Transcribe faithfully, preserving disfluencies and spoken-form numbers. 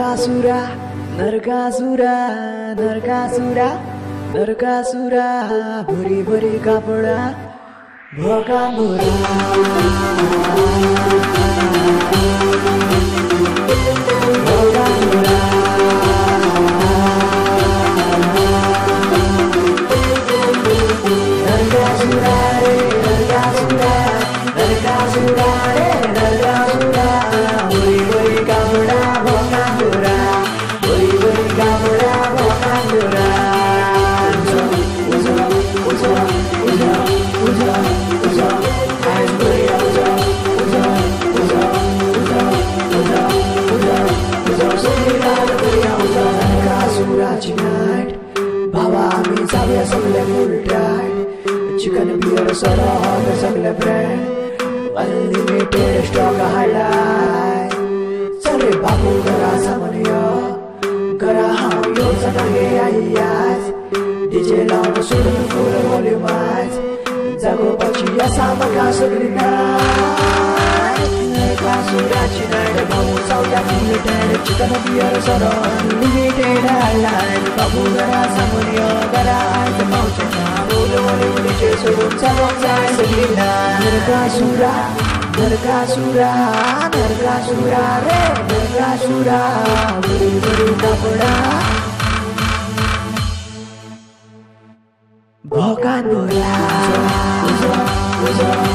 नरकासुरा नरकासुरा नरकासुरा नरकासुरा भुरी भुरी कपडा भोका मुरा भोका मुरा नरकासुरा रे नरकासुरा नरकासुरा रे नरकासुरा भुरी भुरी कपडा भोका मुरा भुरी भुरी कपडा भोका मुरा Tonight, Baba, I'm in Savia, some level tight. Chicken beer, soda, hot, some bread. Unlimited stock, highlight. Sorry, Babu, Gara, Samania. Gara, how you Sanage, yes. D J Loud, Sudan, full of volume. Zago, Pachi, Sama, Casalina. Nrkasura tonight, Babu, Savia, limited. Chicken beer, soda, unlimited highlight. Babu, Gara, Samania, Gara, the mountain. Roll, roll, roll, chase, roll, salon, size, Selina. Nrkasura, Nrkasura, Nrkasura, re, Nrkasura, buri buri kapda. Bhokan mura, uzo, uzo.